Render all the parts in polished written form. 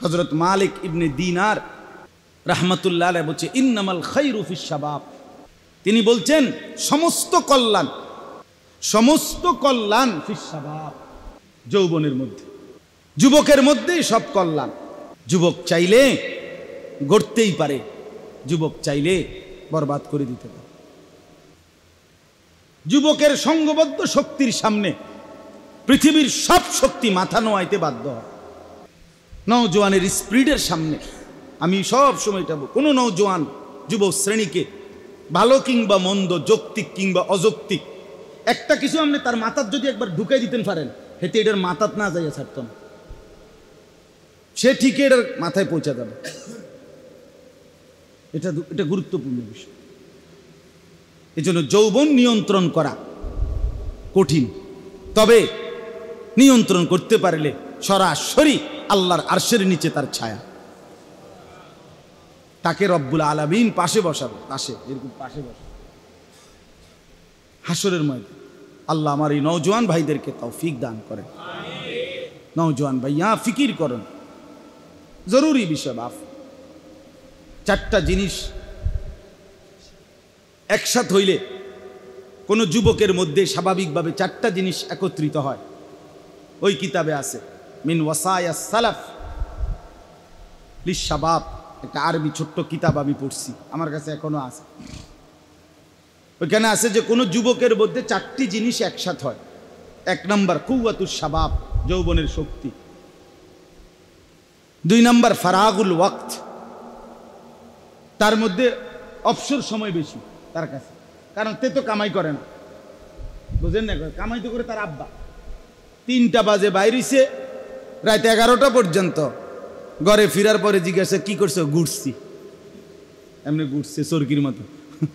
হযরত মালিক ইবনে দিনার রাহমাতুল্লাহ আলাইহি বলছে ইন্নামাল খায়রু ফিশ শাবাব। তিনি বলছেন সমস্ত কল্যাণ ফিশ শাবাব, যৌবনের মধ্যে, যুবকের মধ্যেই সব কল্যাণ। যুবক চাইলে গড়তেই পারে, যুবক চাইলে বরবাদ করে দিতে পারে। যুবকের সংঘবদ্ধ শক্তির সামনে পৃথিবীর সব শক্তি মাথা নোয়াইতে বাধ্য হয়। নওজোয়ানের স্পিরিটের সামনে আমি সব সময় যাব, কোনো নওজোয়ান যুব শ্রেণীকে ভালো কিংবা মন্দ, যৌক্তিক কিংবা অযৌক্তিক একটা কিছু আপনি তার মাথার যদি একবার ঢুকাই দিতেন পারেন, হেতে এটার মাথাত না যাইয়া ছাড়ত না, সে ঠিকই এটার মাথায় পৌঁছা যাবে। এটা গুরুত্বপূর্ণ বিষয়। এজন্য যৌবন নিয়ন্ত্রণ করা কঠিন, তবে নিয়ন্ত্রণ করতে পারলে সরাসরি আল্লাহর আরশের নিচে তার ছায়া, তাকে রব্বুল আলামিন পাশে বসাবে, পাশে, এরকম পাশে বসাবে হাসরের ময়দানে। আল্লাহ আমার এই নওজোয়ান ভাইদেরকে তৌফিক দান করেন। নওজোয়ান ভাইয়া ফিকির করেন, জরুরি বিষয় বাপ। চারটা জিনিস একসাথ হইলে কোনো যুবকের মধ্যে স্বাভাবিকভাবে চারটা জিনিস একত্রিত হয়। ওই কিতাবে আছে মিন ওয়াসায়াস সালাফ লিশ-শাবাব, একটা আরবি ছোট্ট কিতাব আমি পড়ছি, আমার কাছে এখনো আছে। ওইখানে আছে যে কোনো যুবকের মধ্যে চারটি জিনিস একসাথ হয়। এক নম্বর কুওয়াতুশ শাবাব, যৌবনের শক্তি। দুই নম্বর ফারাগুল ওয়াক্ত, তার মধ্যে অবসর সময় বেশি তার কাছে, কারণ তে তো কামাই করে না, বুঝেন না, কামাই তো করে তার আব্বা। 3টা বাজে বাইরেছে, রাত 11টা পর্যন্ত, ঘরে ফিরার পরে জিজ্ঞাসা কি করছো? ঘুরছি। এমনি ঘুরছে চরকির মতো,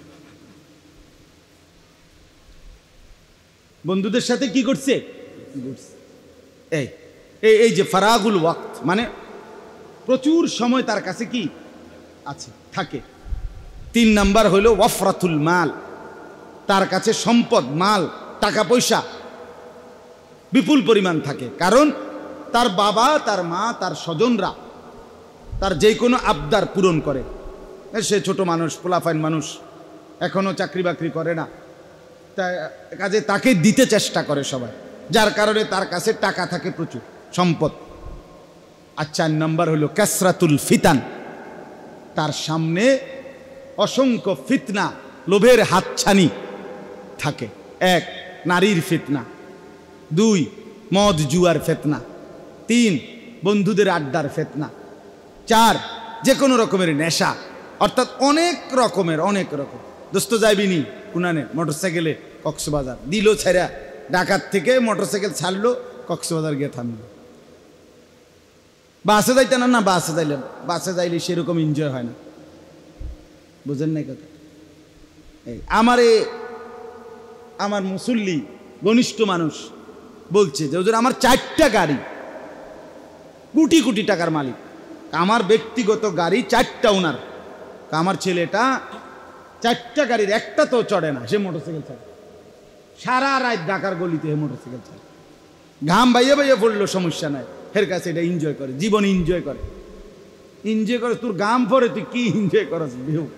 বন্ধুদের সাথে কি করছে? ঘুরছে। এই যে ফারাগুল ওয়াক্ত, মানে প্রচুর সময় তার কাছে কি আছে, থাকে। 3 নাম্বার হলো ওয়াফরাতুল মাল, তার কাছে সম্পদ, মাল, টাকা পয়সা বিপুল পরিমাণ থাকে, কারণ তার বাবা, তার মা, তার স্বজনরা তার যে কোনো আবদার পূরণ করে। সে ছোট মানুষ, পোলাফাইন মানুষ, এখনো চাকরি বাকরি করে না, কাজে তাকে দিতে চেষ্টা করে সবাই, যার কারণে তার কাছে টাকা থাকে, প্রচুর সম্পদ। আর 4 নাম্বার হলো কাসরাতুল ফিতান, তার সামনে অসংখ্য ফিতনা, লোভের হাতছানি থাকে। 1 নারীর ফিতনা, 2 মদ জুয়ার ফিতনা, 3 বন্ধুদের আড্ডার ফিতনা, 4 যে কোনো রকমের নেশা, অর্থাৎ অনেক রকম। দোস্ত যাইবিনি কুনানে মোটরসাইকেলে কক্সবাজার দিল, ছেড়া ঢাকার থেকে মোটরসাইকেল ছাড়লো, কক্সবাজার গিয়ে থামলো। বাসে যাইতে না, বাসে যাইলে সেরকম এনজয় হয় না, বুঝেন নাই কথা। আমার মুসল্লি ঘনিষ্ঠ মানুষ বলছে যে ওদের আমার 4টা গাড়ি, কোটি কোটি টাকার মালিক, আমার ব্যক্তিগত গাড়ি 4টা ওনার, আমার ছেলেটা 4টা গাড়ির একটা তো চড়ে না, সে মোটরসাইকেল চালায়, সারা রাত ঢাকার গলিতে মোটরসাইকেল চালায়, ঘাম বাইয়ে পড়লো সমস্যা নাই, এর কাছে এটা এনজয় করে, জীবন এনজয় করে। তোর গাম পরে তুই কি এনজয় করস?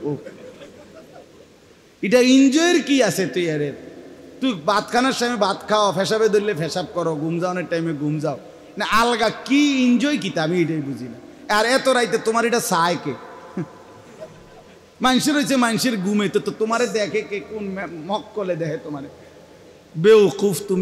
এটা এনজয়ের কি আছে? তুই ভাত খানার সময় ভাত খাও, ফেসাবে ধরলে ফেসাব করো, ঘুম যাওয়ানোর টাইমে ঘুম যাও না, আলগা কি এনজয় কি তা আমি এটাই বুঝি না। আর এত রাইতে তোমার এটা চায় কে? মানুষের হয়েছে মানুষের ঘুমে, তো তোমারে দেখে কে? কোন মক্কলে দেখে তোমারে? বেউকুফ তুমি।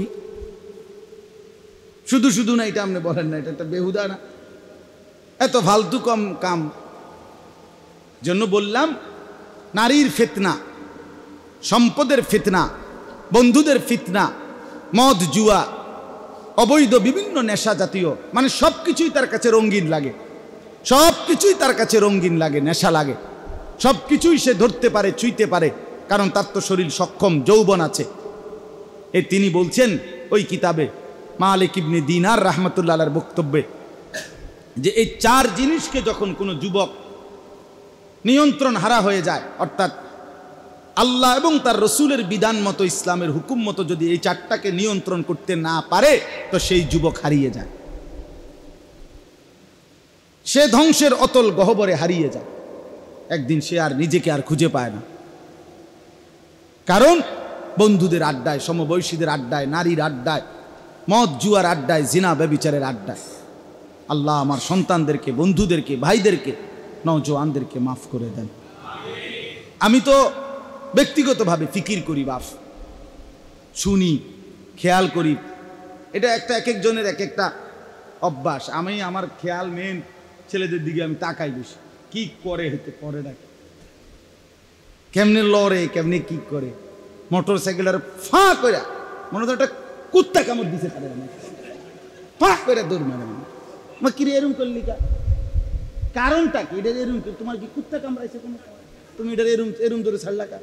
শুধু না, এটা আপনি বলেন না, এটা একটা বেহুদা না? এত ফালতু কম কাম জন্য বললাম, নারীর ফিতনা, সম্পদের ফিতনা, বন্ধুদের ফিতনা, মদ জুয়া, অবৈধ বিভিন্ন নেশা জাতীয়, মানে সবকিছুই তার কাছে রঙিন লাগে, সবকিছুই তার কাছে রঙিন লাগে, নেশা লাগে, সবকিছুই সে ধরতে পারে, ছুঁইতে পারে, কারণ তার তো শরীর সক্ষম, যৌবন আছে। তিনি বলছেন ওই কিতাবে মালিক ইবনে দিনার রাহমাতুল্লাহ আলাইহির বক্তব্যে যে এই 4 জিনিসকে যখন কোনো যুবক নিয়ন্ত্রণ হারা হয়ে যায়, অর্থাৎ আল্লাহ এবং তার রসুলের বিধান মতো, ইসলামের হুকুম মতো যদি এই 4টাকে নিয়ন্ত্রণ করতে না পারে, তো সেই যুবক হারিয়ে যায়। সে ধ্বংসের অতল গহ্বরে হারিয়ে যায়। একদিন সে আর নিজেকে আর খুঁজে পায় না, কারণ বন্ধুদের আড্ডায়, সমবয়সীদের আড্ডায়, নারীর আড্ডায়, মদ জুয়ার আড্ডায়, জিনা ব্যভিচারের আড্ডায়। আল্লাহ আমার সন্তানদেরকে, বন্ধুদেরকে, ভাইদেরকে, নওজওয়ানদেরকে মাফ করে দেন। আমি তো ব্যক্তিগতভাবে ফিকির করি বাপ, শুনি, খেয়াল করি। এটা একটা এক একজনের এক একটা অভ্যাস। আমি আমার খেয়াল মেন ছেলেদের দিকে আমি তাকাই বেশি, কি করে হতে করে না, কেমনে লড়ে, কেমনে কি করে, মোটর সাইকেলের ফাঁ করে মনে তো একটা কুত্তা কামড় দিছে, ফাঁ করে দৌড় মারে। মা কিরে এরম করলি, কারণটা কি? এটা এরম, তোমার কি কুত্তা কামড়াইছে কোনো? তুমি এটা এরম এরম ধরে ছাড়লা কা?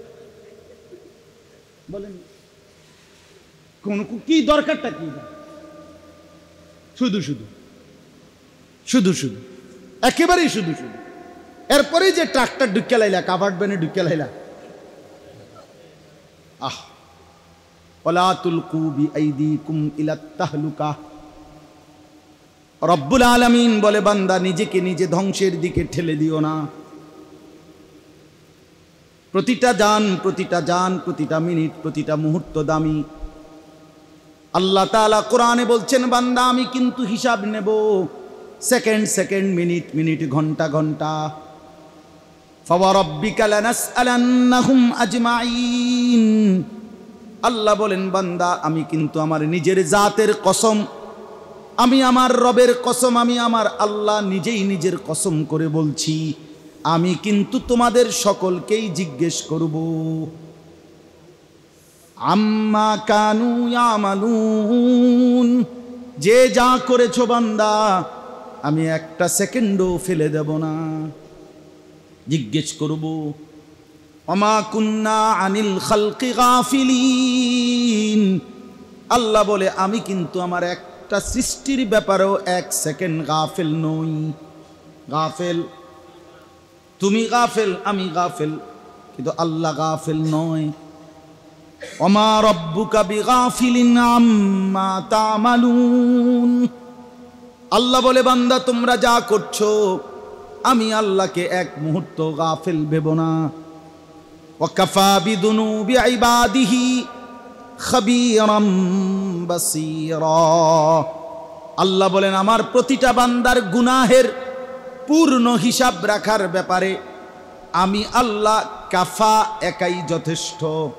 বলেন কোন কি দরকারটা কি? শুধু শুধু শুধু শুধু একেবারেই শুধু শুধু। এরপরে যে ট্রাক্টর ঢুকে লাইলা, কাভার্ড ভ্যানে ঢুকে লাইলা, আহ ওয়ালা তুলকু বিআইদিকুম ইলা তাহলুকা। রব্বুল আলামিন বলে, বান্দা নিজেকে নিজে ধ্বংসের দিকে ঠেলে দিও না। প্রতিটা জান, প্রতিটা মিনিট, প্রতিটা মুহূর্ত দামি। আল্লাহ তাআলা কোরআনে বলছেন, বান্দা আমি কিন্তু হিসাব নেব, সেকেন্ড সেকেন্ড, মিনিট মিনিট, ঘন্টা ঘন্টা। ফাওয়ারাব্বিকা লানাসআলান্নাহুম আজমাইন। আল্লাহ বলেন, বান্দা আমি কিন্তু আমার নিজের জাতের কসম, আমি আমার রবের কসম, আমি আমার আল্লাহ নিজেই নিজের কসম করে বলছি, আমি কিন্তু তোমাদের সকলকেই জিজ্ঞেস করব। আম্মা কানু ইয়ামালুন, যে যা করেছো বান্দা আমি একটা সেকেন্ডও ফেলে দেব না, জিজ্ঞেস করব। ওমা কুন্না আনিল খালকি গাফিলিন। আল্লাহ বলে, আমি কিন্তু আমার একটা সৃষ্টির ব্যাপারেও এক সেকেন্ড গাফেল নই। গাফেল তুমি, গাফেল আমি, গাফেল কিন্তু আল্লাহ গাফেল নয়। ওমা রব্বুকা বিগাফিলিন আম্মা তা'মালুন। আল্লাহ বলে, বান্দা তোমরা যা করছো আমি আল্লাহকে এক মুহূর্ত গাফেল ভেবো না। ওয়াকাফা বিদুনুবি ইবাদিহি খাবীরাম বাসীরা। আল্লাহ বলেন, আমার প্রতিটা বান্দার গুনাহের পূর্ণ হিসাব রাখার ব্যাপারে আমি আল্লাহ কাফা, একাই যথেষ্ট।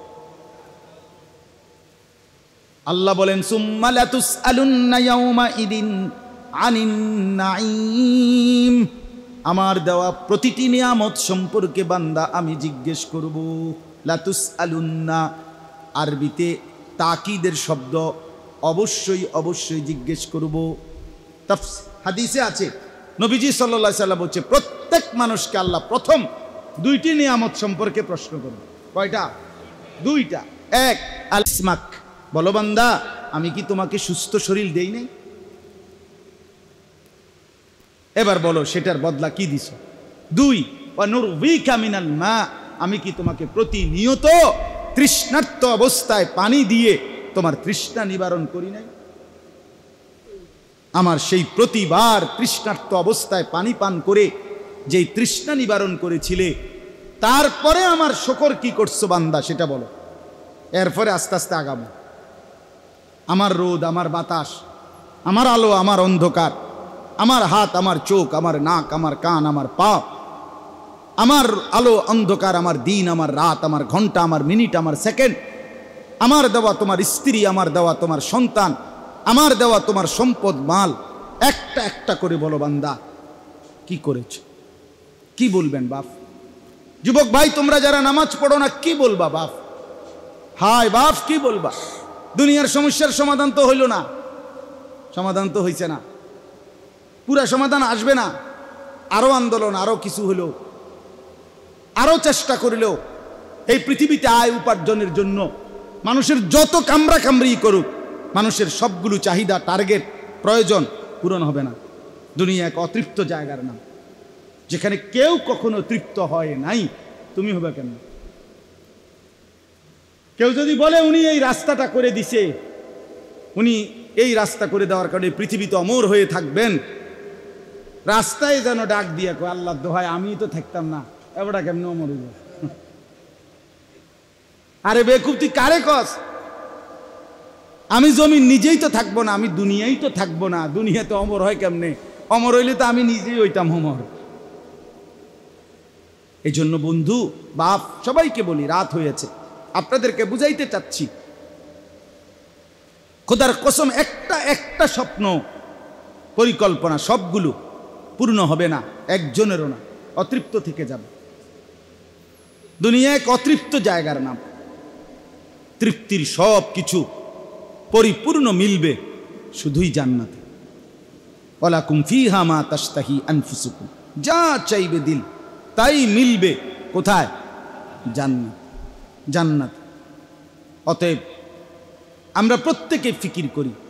আল্লাহ বলেন, সুম্মা লাতুসআলুন্না ইয়াওমা ইদিন আনিন নাঈম। আমার দেওয়া প্রতিটি নিয়ামত সম্পর্কে বান্দা আমি জিজ্ঞেস করব। লাতুসআলুন্না আরবিতে তাকিদের শব্দ, অবশ্যই অবশ্যই জিজ্ঞেস করব। হাদিসে আছে, নবীজি সাল্লাল্লাহু আলাইহি সাল্লাম বলছে, প্রত্যেক মানুষকে আল্লাহ প্রথম দুইটি নিয়ামত সম্পর্কে প্রশ্ন করবে। কয়টা? দুইটা। এক, আল ইসমাক, বলো বান্দা আমি কি তোমাকে সুস্থ শরীর দেই নাই? এবার বলো সেটার বদলা কি দিছ? দুই, ওয়া নুরবিকা মিনাল মা, আমি কি তোমাকে প্রতিনিয়ত তৃষ্ণার্ত অবস্থায় পানি দিয়ে তোমার তৃষ্ণা নিবারণ করি নাই? আমার সেই প্রতিবার তৃষ্ণার্ত অবস্থায় পানি পান করে যেই তৃষ্ণা নিবারণ করেছিলে, তারপরে আমার শুকর কি করছো বান্দা সেটা বলো। এরপরে আস্তে আস্তে আগাবো। আমার রোদ, আমার বাতাস, আমার আলো, আমার অন্ধকার, আমার হাত, আমার চোখ, আমার নাক, আমার কান, আমার পা, আমার আলো অন্ধকার, আমার দিন, আমার রাত, আমার ঘন্টা, আমার মিনিট, আমার সেকেন্ড, আমার দেওয়া তোমার স্ত্রী, আমার দেওয়া তোমার সন্তান, আমার দেওয়া তোমার সম্পদ মাল, একটা একটা করে বলো বান্দা কি করেছ? কি বলবেন বাপ? যুবক ভাই তোমরা যারা নামাজ পড়ো না, কি বলবা বাপ? হায় বাপ, কি বলবা? দুনিয়ার সমস্যার সমাধান তো হইল না, সমাধান তো হইছে না, পুরা সমাধান আসবে না। আরো আন্দোলন, আরো কিছু হলো, আরো চেষ্টা করিলেও এই পৃথিবীতে আয় উপার্জনের জন্য মানুষের যত কামড়া কামড়ি করুক, মানুষের সবগুলো চাহিদা, টার্গেট, প্রয়োজন পূরণ হবে না। দুনিয়া এক অতৃপ্ত জায়গার নাম, যেখানে কেউ কখনো তৃপ্ত হয় নাই। তুমি হবে কেন? কেউ যদি বলে উনি এই রাস্তাটা করে দিছে, উনি এই রাস্তা করে দেওয়ার কারণে পৃথিবীতে অমর হয়ে থাকবেন, রাস্তায় যেন ডাক দিয়া কয় আল্লাহ দোহাই আমি তো থাকতাম না, এবারটা কেমন অমর হইব? আরে বেকুব তুই কারে কস? আমি জমিন নিজেই তো থাকবো না, আমি দুনিয়াই তো থাকবো না, দুনিয়াতে অমর হয় কেমনে? অমর হইলে তো আমি নিজেই হইতাম অমর। এই জন্য বন্ধু বাপ সবাইকে বলি, রাত হয়েছে, আপনাদেরকে বুঝাইতে চাচ্ছি, খোদার কসম একটা একটা স্বপ্ন পরিকল্পনা সবগুলো পূর্ণ হবে না, একজনেরও না, অতৃপ্ত থেকে যাবে। দুনিয়া এক অতৃপ্ত জায়গার নাম। তৃপ্তির সব কিছু পরিপূর্ণ মিলবে শুধুই জান্নাতে। ওয়ালাকুম ফিহা মা তাশতাহি আনফুসুকুম, যা চাইবে দিল তাই মিলবে কোথায়? জান্নাত, জান্নাত। অতএব আমরা প্রত্যেকে ফিকির করি